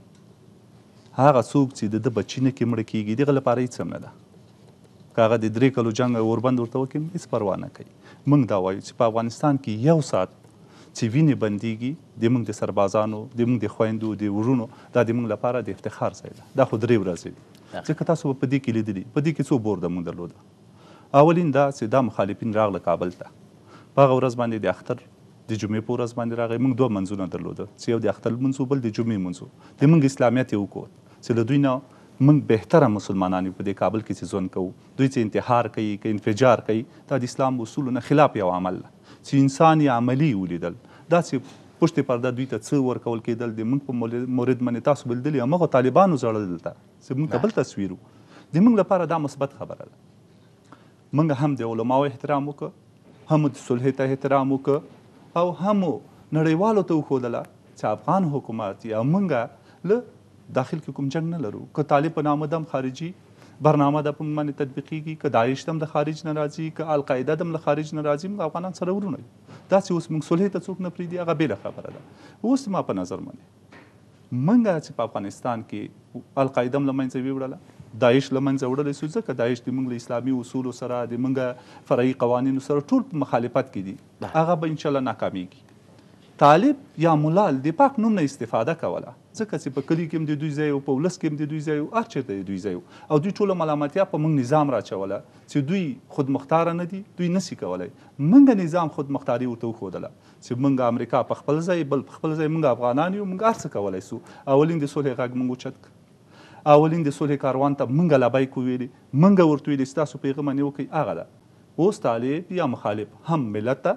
هغه څوک چې د ده بچي نه کې مړه کېږي، دغه لپاره هېڅ هم نه ده. که هغه د درې کلو جنګ اوربند ورته وکړي هېڅ پروا نه کوي. موږ دا وایو چې په افغانستان کې یو ساعت چې وینې بندېږي د موږ د سربازانو، د موږ د خویندو، د وروڼو، دا د موږ لپاره د افتخار ځای ده. دا خو درې ورځې دي، ځکه تاسو به په دې کې لیدلي په دې کې څو بور د موږ درلوده. اولین دا چې دا مخالفین راغله کابل ته، په هغه ورځ باندې د اختر د جمعې په ورځ باندې راغی. موږ دوه منځونه درلوده، چې یو د اختر لمونځ و، بل د جمعې لمونځ و. د موږ اسلامیت یې وکړ چې له دوی نه موږ بهتره مسلمانان یو په دې کابل کې چې ژوند کوو. دوی چې انتحار کوي، که انفجار کوي، دا د اسلام اصولو نه خلاف یو عمل ده چې انسان یې عملي ولیدل. دا چې پشت پرده دوی ته څه ورکول کېدل د موږ په مورد باندې تاسو به لیدلي همغه طالبانو ژړل دلته چې موږ ته بل تصویر و. د موږ لپاره دا مثبت خبره ده. موږ هم د علماو احترام وکړه، هم د صلح ته احترام وکړه، او هم نړیوالو ته وښودله چې افغان حکومت یا موږ له داخل کې کوم جنګ نه لرو. که طالب په نامه دم خارجي برنامه ده په موږ باندې تطبیقېږي، که داعش دم د خارج نه راځي، که القاعده دم له خارج نه راځي، موږ افغانان سره ورونه یو. داسې اوس موږ صلح ته څوک نه پرېږدي، هغه بېله خبره ده. اوس ما په نظر باندې موږ چې په افغانستان کې القاعده هم له منځه ویوړله، داعش له منځه وړلی سو، ځکه داعش د موږ له اسلامي اصولو سره، د موږ فرعي قوانینو سره ټول په مخالفت کې دي. هغه به انشاءالله ناکامیږي. طالب یا ملال د پاک نوم نه استفاده کوله، ځکه چې په کلي کې هم د دوی ځای و، په ولس کې هم د دوی ځای و، هر چېرته د دوی ځای و. او دوی ټوله ملامتیا په موږ نظام راچوله چې دوی خودمختاره نه دي، دوی نسي کولی. موږ نظام خودمختاري ورته وښودله چې موږ امریکا په خپل ځای، بل په خپل ځای، موږ افغانان یو، موږ هر څه کولی سو. اولین د صلح غږ موږ اوچت کړ، اولین د صلح کاروان ته موږ لبیک وویلې، موږ ورته ویلې چې تاسو پیغام باندې وکړئ. هغه ده اوس طالب یا مخالف هم ملت ته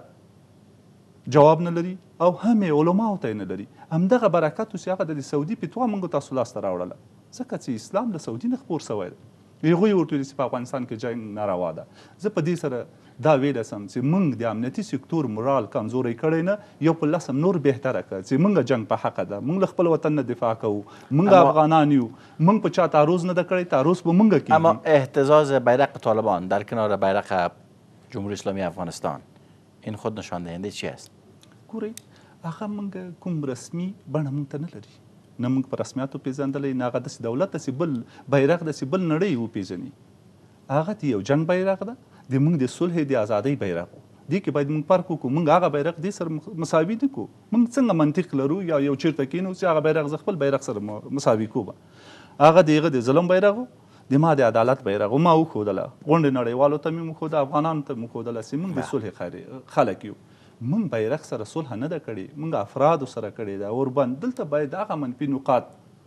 جواب نه لري او هم یې علماو ته نه لري. همدغه برکت و چې هغه د سعودي فتوا موږ تاسو لاسته راوړله، ځکه چې اسلام له سعودي نه خپور سوی دی. هغوی ورته ویلي چې په افغانستان کې جنګ ناروا ده. زه په دې سره دا ویلی سم چې موږ د امنیتي سکتور مورال کمزوری کړی نه، یو په لسم نور بهتره کړه چې موږ جنګ په حقه ده، موږ له خپل وطن نه دفاع کوو، موږ افغانان یو، موږ په چا تعرض نه ده کړی، تعرض به موږ کېږي. اما اهتزاز بیرق طالبان در کنار بیرق جمهوری اسلامی افغانستان، این خود نشان دهنده چی است؟ ګورئ، هغه موږ کوم رسمي بڼه موږ ته نه لري، نه موږ په رسمیاتو پېژندلی، نه هغه داسې دولت داسې بل بیرغ داسې بل نړۍ وپېژني. هغه د یو جنګ بیرغ ده، د موږ د صلح د ازادۍ بیرغ و. دې کې باید موږ فرق وکړو. موږ هغه بیرغ دې سره مساوي نه کړو. موږ څنګه منطق لرو یا یو چېرته کښېنو چې هغه بیرغ زه خپل بیرغ سره مساوي کوم. هغه د هغه د ظلم بیرغ و، د ما د عدالت بیرغ و. ما وښودله، غونډې نړیوالو ته مې وښوده، افغانانو ته مې وښودله چې موږ د صلح خلک یو. موږ بیرغ سره صلح نه ده کړې، موږ افرادو سره کړې ده. اوربند دلته باید هغه منفي نقاط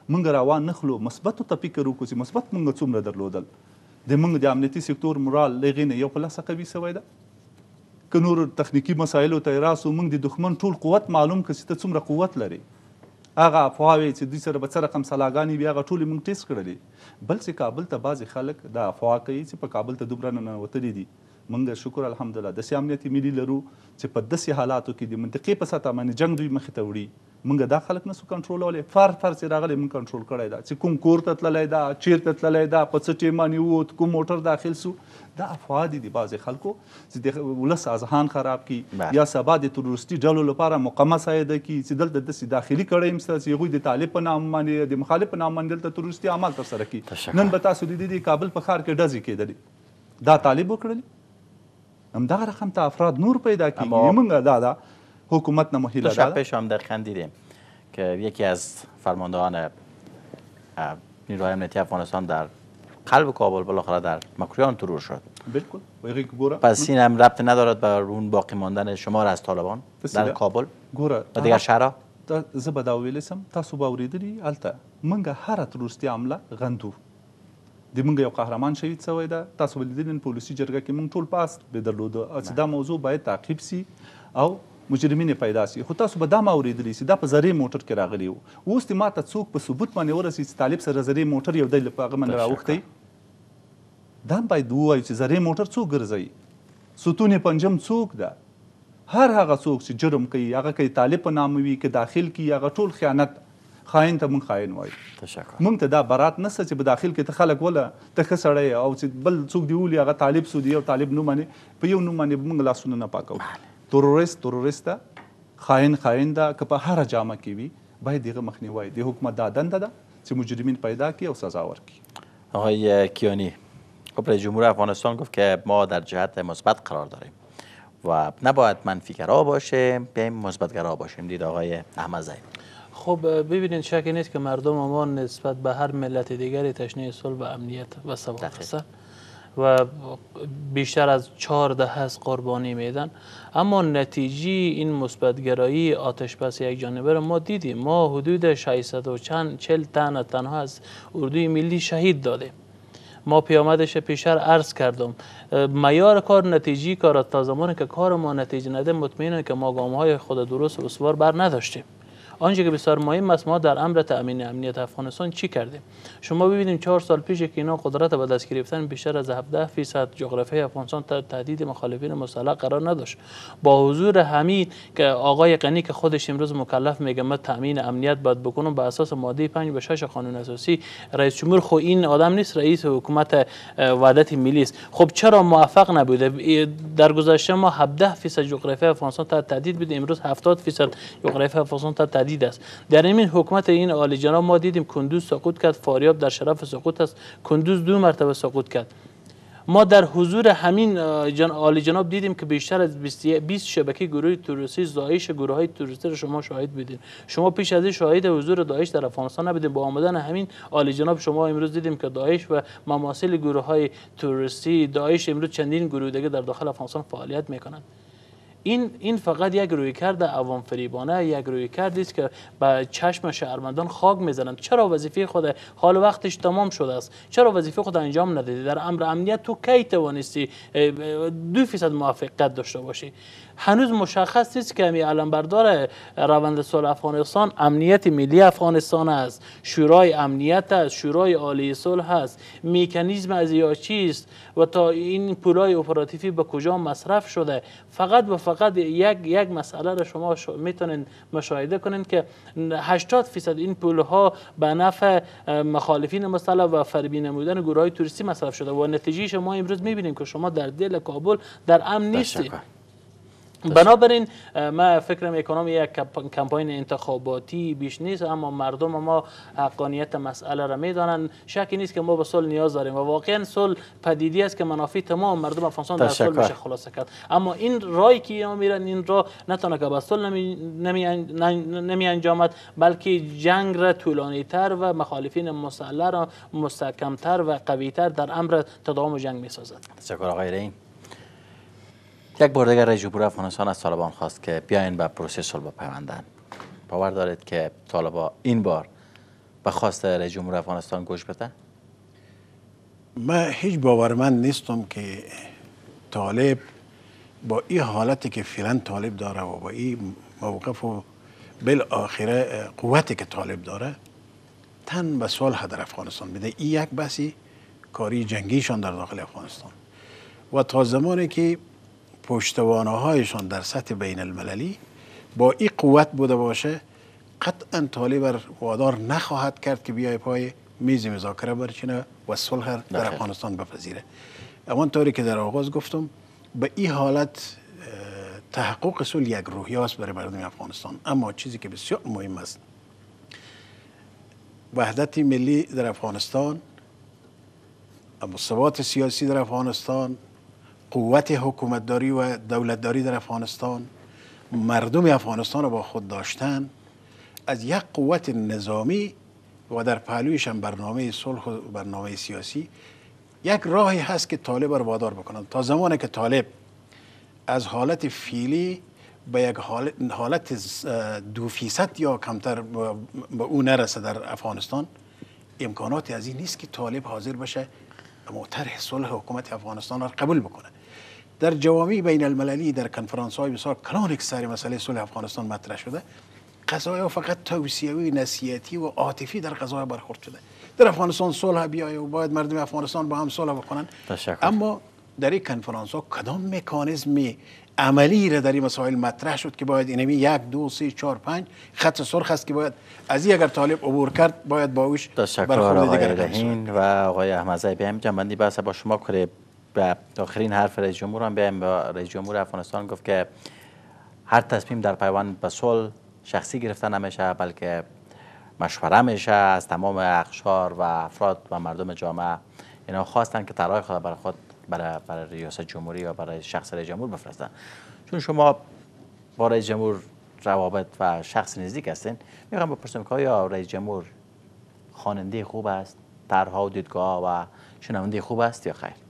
موږ روان نخلو مثبتو ته فکر وکړو چې مثبت موږ څومره درلودل د موږ د امنیتي سکتور مورال له هغې نه یو په لسه قوي سوی ده که نور تخنیکي مسایلو ته یې راسو موږ د دښمن ټول قوت معلوم کړو چې ته څومره قوت لري هغه افواوې چې دوی سره به څه رقم سلاګانې وي هغه ټولې موږ ټیسټ کړلې بل چې کابل ته بعضې خلک دا افوا کوي چې په کابل ته دومره ننوتلي دي موږ شکر الحمدلله داسې امنیتي ملي لرو چې په داسې حالاتو کې د منطقې په سطح باندې جنګ دوی مخې ته وړي موږ دا خلک نسو کنټرولولی فر فر چې راغلی موږ کنټرول کړی ده چې کوم کور ته تللی ده چیرته تللی ده په څه ټیم باندې ووت کوم موټر داخل سو دا افوا دي د بعضې خلکو چې د ولس اذهان خراب کړي یا سبا د تروریستي ډلو لپاره مقامه سایده کړي چې دلته داسې داخلي کړی یم چې هغوی د طالب په نام باندې د مخالف په نام باندې دلته تروریستي اعمال ترسره کړي نن به تاسو د دې کابل په ښار کې ډزې کېدلې دا طالب وکړلې همدغه رقم ته افراد نور پیدا کیږي موږ دا دا حکومت نموهیله شب پیش هم دقیقا دیدیم که یکی از فرماندهان نیروهای امنیتی افغانستان در قلب کابل بالاخره در مکرویان ترور شد. بالکل. پس این هم ربط ندارد به اون باقی ماندن شمار از طالبان در کابل و دیگر شهرها؟ زه به دا ویلی سم تاسو به اورېدلي هلته موږ هره تروریستي عمله غندو د موږ یو قهرمان شهید شوی ده تاسو به لیدلي په ولسي جرګه کې موږ ټول پاس به درلوده چې دا موضوع باید تعقیب سي او مجرمین پیدا سي خو تاسو به دا ما اورېدلی چې دا په زرې موټر کې راغلی و اوس دې ما ته څوک په ثبوت باندې ورسي چې طالب سره زرې موټر یو دی په هغه باندې راوښتی دا هم باید ووایو چې زرې موټر څوک ګرځوي ستون پنجم څوک ده هر هغه څوک چې جرم کوي هغه کوي طالب په نامه وي که داخل کي هغه ټول خیانت خاین ته موږ خاین وایو موږ ته دا برات نسته چې په داخل کې ته خلک وله ته ښه سړی او چې بل څوک دی ولي هغه طالب سو دی او طالب نوم باندې په یو نوم باندې موږ لاسونه نه پاکوو تروریست تروریست ده خاین خاین ده که په هره جامه کې وي باید دغه مخنیوی د حکومت دا دنده ده چې مجرمین پیدا کړي او سزا ورکړي. آقای کیانی خب رئیس جمهور افغانستان گفت که ما در جهت مثبت قرار داریم و نباید منفیگرا باشیم بیایم مثبتگرا باشیم دید آقای احمد زعیمی. خب ببینید شکی نیست که مردم ما نسبت به هر ملت دیگری تشنه صلح و امنیت و ثبات هستند و بیشتر از چهار دهه از قربانی میدن اما نتیجه این مثبتگرایی آتش بس یک جانبه را ما دیدیم ما حدود ششصد و چند چهل تن تنها از اردوی ملی شهید دادیم ما پیامدش پیشتر عرض کردم معیار کار نتیجه کار تا زمانی که کار ما نتیجه نده مطمئنم که ما گام‌های خود درست و استوار بر نداشتیم. آنچه که بسیار مهم است ما در امر تأمین امنیت افغانستان چی کردیم شما ببینید چهار سال پیش که اینا قدرت به دست گرفتن بیشتر از هفده فیصد جغرافیای افغانستان تهدید مخالفین مسلح قرار نداشت با حضور همین که آقای غنی که خودش امروز مکلف میگه ما تأمین امنیت باید بکنم به اساس ماده پنج به شش قانون اساسی رئیس جمهور خو این آدم نیست رئیس حکومت وحدت ملی است خب چرا موفق نبوده در گذشته ما هفده فیصد جغرافیای افغانستان تحت تهدید بود امروز هفتاد فیصد جغرافیای افغانستان تحت است. در این حکومت این عالی جناب ما دیدیم کندوز سقوط کرد فاریاب در شرف سقوط است کندوز دو مرتبه سقوط کرد ما در حضور همین جن... عالی جناب دیدیم که بیشتر از بیست شبکه گروه تروریستی داعش گروه های تروریستی رو شما شاهد بودید شما پیش از این شاهد حضور داعش در افغانستان نبودید با آمدن همین عالی جناب شما امروز دیدیم که داعش و مماثل گروه های تروریستی داعش امروز چندین گروه دیگه در داخل افغانستان فعالیت میکنند این این فقط یک رویکرد عوام فریبانه یک رویکردی است که به چشم شهروندان خاک میزنند چرا وظیفه خود حال وقتش تمام شده است چرا وظیفه خود انجام ندادی در امر امنیت تو کی توانستی دو فیصد موافقت داشته باشی هنوز مشخص نیست که می علمبردار روند صلح افغانستان امنیت ملی افغانستان است شورای امنیت است شورای عالی صلح است مکانیزم از یا چیست و تا این پولای اپراتیوی به کجا مصرف شده فقط و فقط یک یک مسئله را شما میتونین مشاهده کنین که هشتاد فیصد این پولها به نفع مخالفین مسلح و فربی نمودن گروه های توریستی مصرف شده و نتیجه شما امروز میبینیم که شما در دل کابل در امن نیستید بنابراین ما فکر میکنم یک کمپاین انتخاباتی بیش نیست اما مردم ما حقانیت مسئله را میدانند شکی نیست که ما به صلح نیاز داریم و واقعا صلح پدیدی است که منافع تمام مردم افغانستان در صلح میشه خلاصه کرد اما این راهی که اینا میرن این راه نتونه که به صلح نمی, نمی, نمی انجامد بلکه جنگ را طولانی تر و مخالفین مسلح را مستحکم تر و قوی تر در امر تداوم جنگ میسازد. تشکر آقای رئیم. یک بار دیگر رئیس جمهور افغانستان از طالبان خواست که بیاین به پروسه صلح بپیوندن. باور دارید که طالبان این بار به خواست رئیس جمهور افغانستان گوش بده؟ من هیچ باورمند نیستم که طالب با این حالتی که فعلا طالب داره و با این موقف و بالاخره قوتی که طالب داره تن به صلح در افغانستان بده. این یک بحثی کاری جنگیشان در داخل افغانستان و تا زمانی که پشتوانه هایشان در سطح بین المللی با این قوت بوده باشه قطعا طالب وادار نخواهد کرد که بیای پای میز مذاکره برچینه و صلح در افغانستان بپذیره. اما طوری که در آغاز گفتم به این حالت تحقق صلح یک روحیه است برای مردم افغانستان. اما چیزی که بسیار مهم است وحدت ملی در افغانستان، ثبات سیاسی در افغانستان، قوت حکومتداری و دولتداری در افغانستان، مردم افغانستان را با خود داشتن از یک قوت نظامی و در پهلویش هم برنامه صلح و برنامه سیاسی یک راهی هست که طالب را وادار بکنند. تا زمانی که طالب از حالت فعلی به یک حالت دو فیصد یا کمتر به او نرسه در افغانستان، امکاناتی از این نیست که طالب حاضر بشه اما طرح صلح حکومت افغانستان را قبول بکنه. در جوامع بین المللی در کنفرانس های بسیار کلان اکثر مسئله صلح افغانستان مطرح شده. قضایا فقط توصیوی، نصیحتی و عاطفی در قضایا برخورد شده. در افغانستان صلح بیایه و باید مردم افغانستان با هم صلح بکنن. اما در این کنفرانس ها کدام مکانیزم عملی را در این مسائل مطرح شد که باید اینمی یک دو سه چهار پنج خط سرخ است که باید از این اگر طالب عبور کرد باید با اوش برخورد دیگر رهین و آقای احمدزی. بیایم جنبندی بحث با شما کنیم. به آخرین حرف رئیس جمهور هم بیایم. رئیس جمهور افغانستان گفت که هر تصمیم در پیوند به صلح شخصی گرفته نمیشه بلکه مشوره میشه از تمام اقشار و افراد و مردم جامعه. اینا خواستن که طرح خود برای خود برای برای ریاست جمهوری یا برای شخص رئیس جمهور بفرستن. چون شما با رئیس جمهور روابط و شخص نزدیک هستین، میخوام بپرسم که آیا رئیس جمهور خواننده خوب است، طرح‌ها و دیدگاه و شنونده خوب است یا خیر؟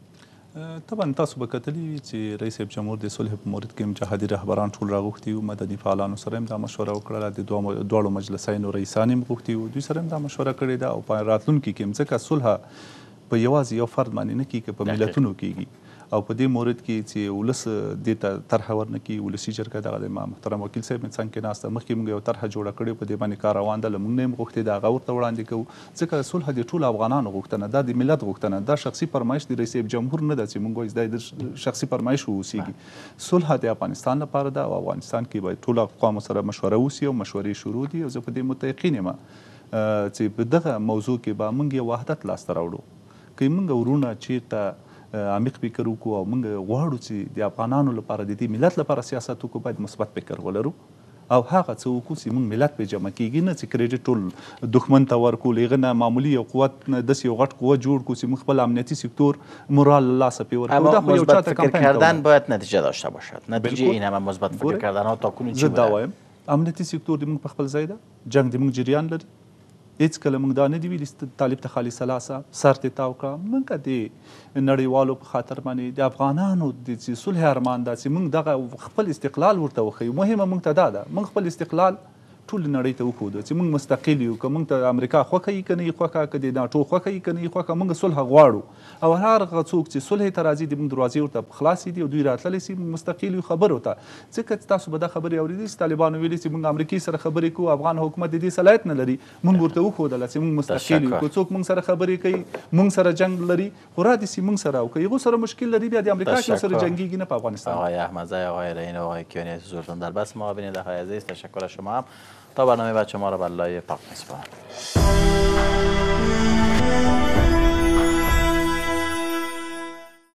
طبعا تاسو به کتلی چې رئیس جمهور د صلح په مورد کې جهادي رهبران ټول راغوښتي او مدني فعالانو سره هم دا مشوره وکړه. د دواړو مجلسینو رئیسان هم غوښتي او دوی سره هم دا مشوره کړې ده او په راتلونکي کې هم ځکه صلح په یوازې یو فرد باندې نه کېږي، په ملتونو کېږي او په دې مورد کې چې ولس دې ته طرحه ورنکړي. ولسي جرګه دغه د محترم وکیل صاحب څنګ کې ناسته مخکې موږ یو طرحه جوړه کړې په دې باندې کار روان ده. له موږ نه هم غوښتې د هغه ورته وړاندې کوو ځکه صلح د ټولو افغانانو غوښتنه ده، د ملت غوښتنه ده. دا شخصي فرمایش د رئیس جمهور نه ده چې موږ وایو دا د شخصي فرمایش واوسیږي. صلح د افغانستان لپاره ده او افغانستان کې باید ټولو اقوامو سره مشوره وسي او مشورې شروع دي او زه په دې متیقن یم چې په دغه موضوع کې به موږ یو وحدت لاسته راوړو. که موږ ورونه چیرته عمیق فکر وکړو او موږ غواړو چې د افغانانو لپاره د دې ملت لپاره سیاست وکړو باید مثبت فکر ولرو او هغه څه وکړو چې موږ ملت پې جمع کېږي، نه چې کریډټ ټول دښمن ته ورکړو. له هغه نه معمولي یو قوت نه داسې یو غټ قوت جوړ کړو چې موږ خپل امنیتي سکتور مورال له لاسه پې ورکړو. اما مثبت فکر کردن باید نتیجه داشته باشد. نتیجه این همه مثبت فکر کردن ها تا کنون چی بوده؟ زه دا وایم امنیتي سکتور د موږ په خپل ځای ده، جنګ د موږ جریان لري. هیڅ کله موږ دا نه دي ویلي طالب ته خالي سلاسه سر تې تاو کړه. موږ د نړیوالو په خاطر باندې د افغانانو د چې صلح ارمان ده چې موږ دغه خپل استقلال ورته وښیو. مهمه موږ ته دا ده موږ خپل استقلال ټول نړۍ ته وښودو چې موږ مستقل یو. که موږ ته امریکا خوښه یي که نه یي خوښه، که د ناټو خوښه یي که نه یي خوښه، موږ صلح غواړو او هر هغه څوک چې صلح ته راځي د موږ دروازې ورته خلاصې دي او دوی راتللی سي مستقل یو خبرو ته. ځکه چې تاسو به دا خبرې اورېدلې چې طالبانو ویلي چې موږ امریکې سره خبرې کوو، افغان حکومت د دې صلاحیت نه لري. موږ ورته وښودله چې موږ مستقل یو. که څوک موږ سره خبرې کوي موږ سره جنګ لري خو را دي سي موږ سره او که هغو سره مشکل لري بیا د امریکا کې سره جنګېږي نه په افغانستان. آقای احمدزی، آقای رهین و آقای کیانی حضورتون در بس ما بیننده های عزیز، تشکر از شما هم. تا برنامه بعد شما را به الله پاک می‌سپارم.